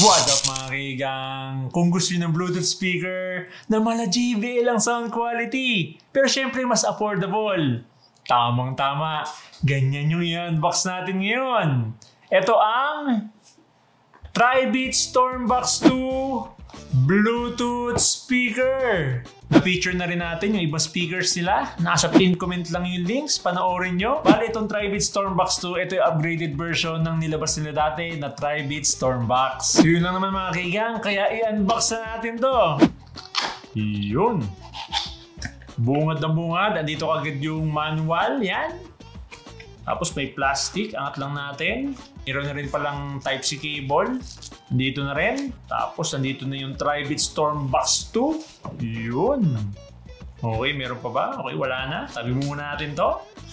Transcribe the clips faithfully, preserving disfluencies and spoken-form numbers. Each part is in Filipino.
What up mga kaigang? Kung gusto nyo ng Bluetooth speaker na mala J B L ang sound quality, pero syempre mas affordable, tamang tama, ganyan yung i-unbox natin ngayon. Ito ang Tri-Beat Stormbox two Bluetooth speaker. Na-feature na rin natin yung ibang speakers nila. Nasa pin comment lang yung links. Panoorin nyo. Bali itong Tri-Beat Stormbox two, ito yung upgraded version ng nilabas nila dati na Tri-Beat Stormbox. So yun lang naman mga kaigang. Kaya i-unbox na natin to. Yun. Bungad na bungad. Andito agad yung manual. Yan. Tapos may plastic. Angat lang natin. Meron na rin palang Type-C cable. Dito na rin. Tapos, nandito na yung Tri-Beat Stormbox two. Yun. Okay, meron pa ba? Okay, wala na. Tabi muna natin to.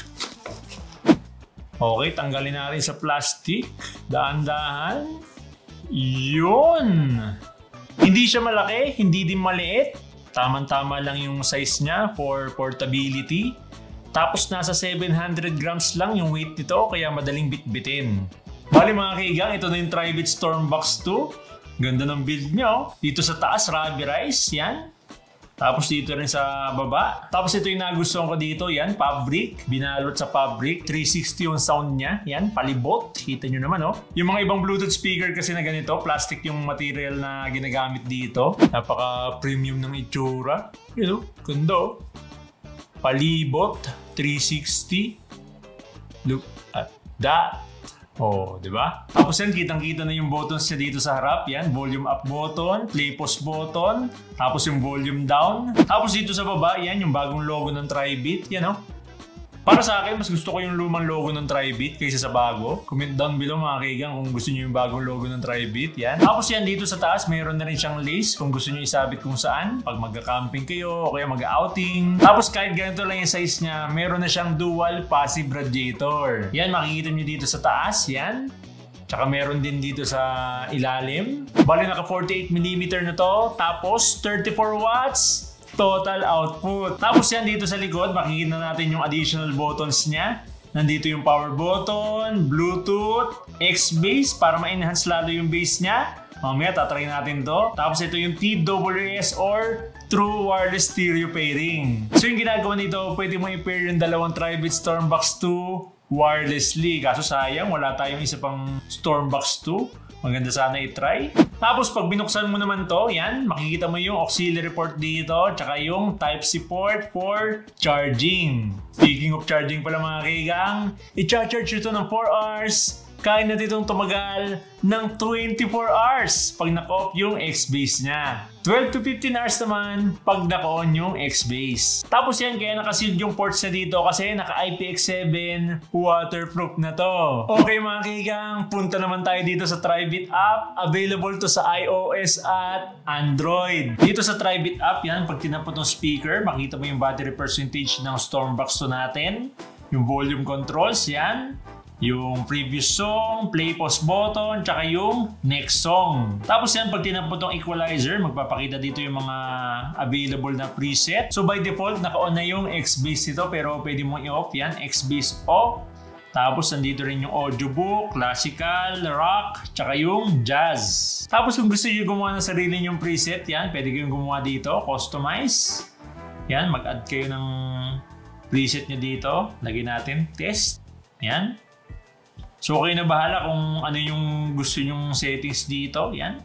Okay, tanggalin natin sa plastic. Daan-dahan. Yun. Hindi siya malaki, hindi din maliit. Tamang-tama lang yung size niya for portability. Tapos, nasa seven hundred grams lang yung weight nito, kaya madaling bitbitin. Bali mga kaigang, ito na yung Tri-Beat Stormbox two. Ganda ng build nyo. Dito sa taas, rubberized. Yan. Tapos dito rin sa baba. Tapos ito yung nagustuhan ko dito. Yan, fabric. Binalot sa fabric. three sixty yung sound niya. Yan, palibot. Kita nyo naman, oh. Yung mga ibang Bluetooth speaker kasi na ganito, plastic yung material na ginagamit dito. Napaka-premium ng itsura. You know, ganda, oh. Palibot. three sixty. Look at that. Oh, di ba? Tapos yan, kitang-kita na yung buttons niya dito sa harap. Yan, volume up button, play pause button, tapos yung volume down. Tapos dito sa baba, yan, yung bagong logo ng Tri-Beat. Yan, oh. Para sa akin, mas gusto ko yung lumang logo ng Tri-Beat kaysa sa bago. Comment down below mga kaigang kung gusto nyo yung bagong logo ng Tri-Beat. Yan. Tapos yan, dito sa taas, mayroon na rin siyang lace kung gusto nyo isabit kung saan. Pag mag-camping kayo o kaya mag-outing. Tapos kahit ganito lang yung size niya, meron na siyang dual passive radiator. Yan, makikita nyo dito sa taas. Yan. Tsaka meron din dito sa ilalim. Bali naka forty-eight millimeter na to. Tapos thirty-four watts. Total output. Tapos yan dito sa likod, makikita natin yung additional buttons niya. Nandito yung power button, Bluetooth, X-Bass para ma-enhance lalo yung bass niya. Mamaya tatry natin to. Tapos ito yung T W S or True Wireless Stereo Pairing. So yung ginagawa nito, pwede mo i-pair yung dalawang Tri-Beat Stormbox two wirelessly. Kaso sayang, wala tayong isa pang Stormbox two. Maganda sana i-try. Tapos pag binuksan mo naman to, yan, makikita mo yung auxiliary port dito, tsaka yung Type-C port for charging. Speaking of charging pala mga kaigang, i-charge ito ng four hours. Kaya na ditong tumagal ng twenty-four hours pag naka-off yung X-Bass niya. twelve to fifteen hours naman pag naka-on yung X-Bass. Tapos yan, kaya naka-sealed yung ports na dito kasi naka-I P X seven waterproof na to. Okay mga kaigang, punta naman tayo dito sa Tri-Beat app. Available to sa iOS at Android. Dito sa Tri-Beat app, yan, pag tinapot ng speaker, makita mo yung battery percentage ng Stormbox two natin. Yung volume controls, yan. Yung previous song, play pause button, tsaka yung next song. Tapos yan, pag tinapot ng equalizer, magpapakita dito yung mga available na preset. So by default, naka-on na yung X-Bass nito, pero pwede mong i-off yan, X-Bass off. Tapos nandito rin yung audiobook, classical, rock, tsaka yung jazz. Tapos kung gusto nyo gumawa ng sarili yung preset, yan, pwede kayong gumawa dito, customize. Yan, mag-add kayo ng preset nyo dito. Lagyan natin, test. Yan. So, okay na bahala kung ano yung gusto nyong settings dito. Yan.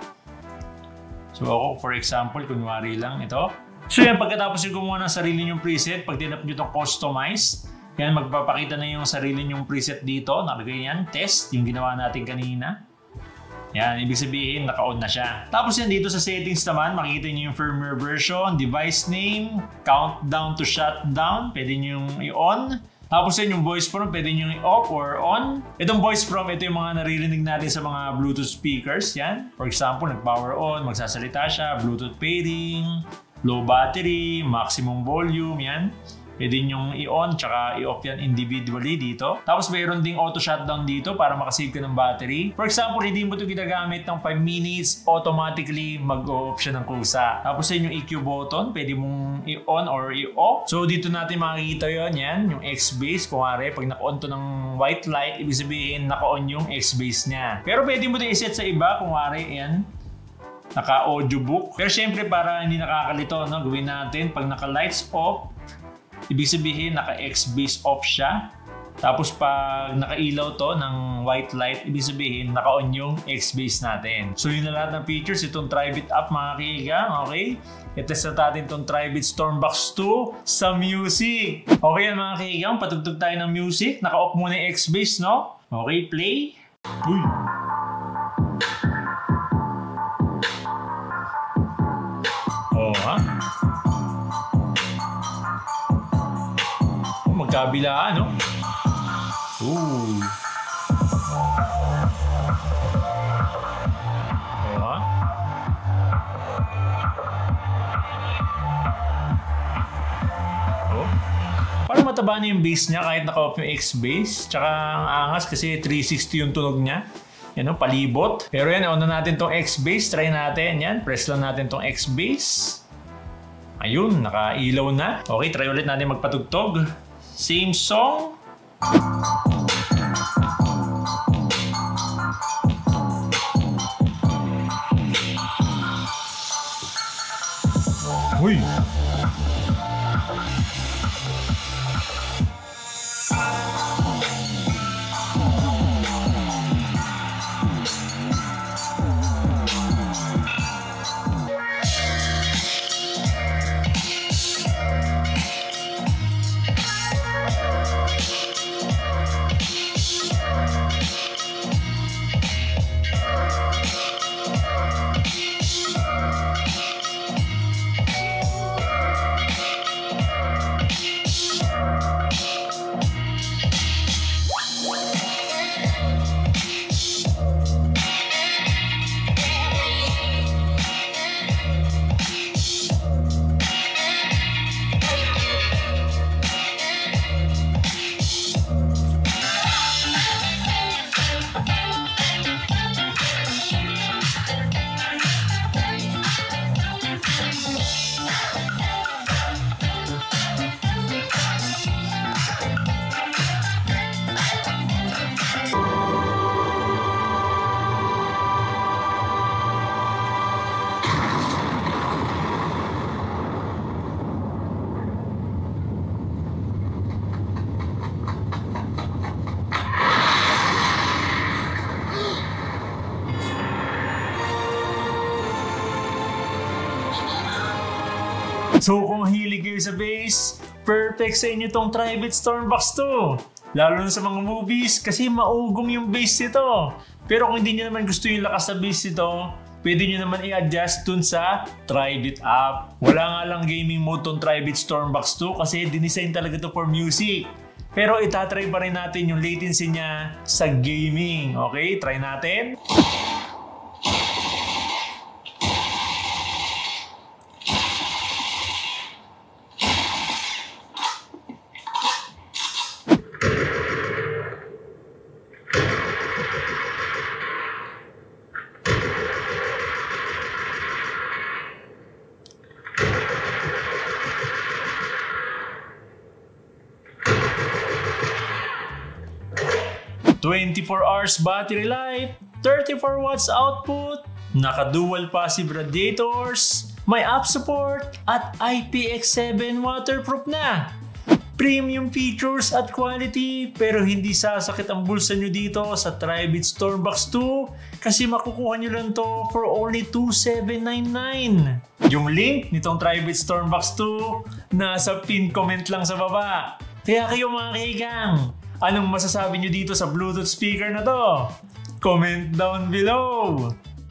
So, ako, for example, kunwari lang ito. So, yan, pagkatapos yung gumawa ng sarili nyong preset, pag tinap nyo itong customize, yan, magpapakita na yung sarili nyong preset dito. Nakalagay yan, test, yung ginawa natin kanina. Yan, ibig sabihin, naka-on na siya. Tapos yan, dito sa settings naman, makikita nyo yung firmware version, device name, countdown to shutdown, pwede nyo yung i-on. Tapos yan yung voice prompt, pwede nyo i-off or on. Itong voice prompt, ito yung mga naririnig natin sa mga Bluetooth speakers. Yan. For example, nag-power on, magsasalita siya, Bluetooth pairing, low battery, maximum volume, yan. Pwede nyong i-on tsaka i-off yan individually dito. Tapos mayroon ding auto shutdown dito para makasave ka ng battery. For example, hindi mo ito ginagamit ng five minutes, automatically mag-off siya ng kusa. Tapos yun yung E Q button, pwede mong i-on or i-off. So dito natin makikita yun, yan, yung X-base. Kung wari, pag naka-on to ng white light, ibig sabihin naka-on yung X-base niya. Pero pwede mo din i-set sa iba, kung wari, yan, naka-audiobook. Pero syempre para hindi nakakalito, no, gawin natin, pag naka-lights off, ibig sabihin naka-X-base off siya. Tapos pag nakailaw to ng white light, ibig sabihin naka-on yung X-base natin. So yun na lahat ng features itong Tribit app mga kaigang. Okay? I-test na natin itong Tribit Stormbox two sa music. Okay yan mga kaigang, patugtog tayo ng music. Naka-off muna yung X-base, no? Okay, play. Uy! Oh, ha? Magkabilaan, no? Ooh. Oh, ha? Oh. Parang mataba na yung bass niya kahit naka-off yung X-bass. Tsaka ang angas kasi three sixty yung tunog niya. Yan, no? Palibot. Pero yan, on na natin tong X-bass. Try natin. Yan, press lang natin tong X-bass. Ayun, nakailaw na. Okay, try ulit natin magpatugtog. Same song. Uy! So kung hilig kayo sa bass, perfect sa inyo tong Tribit Stormbox two. Lalo na sa mga movies kasi maugong yung bass nito. Pero kung hindi nyo naman gusto yung lakas sa bass nito, pwede nyo naman i-adjust dun sa Tribit app. Wala nga lang gaming mode tong Tribit Stormbox two kasi dinesign talaga to for music. Pero itatry pa rin natin yung latency niya sa gaming. Okay, try natin. twenty-four hours battery life, thirty-four watts output, naka-dual passive radiators, may app support, at I P X seven waterproof na. Premium features at quality pero hindi sasakit ang bulsa nyo dito sa Tribit Stormbox two kasi makukuha nyo lang to for only two thousand seven hundred ninety-nine. Yung link nitong Tribit Stormbox two nasa pin comment lang sa baba. Kaya kayo mga kaigang, anong masasabi nyo dito sa Bluetooth speaker na to? Comment down below!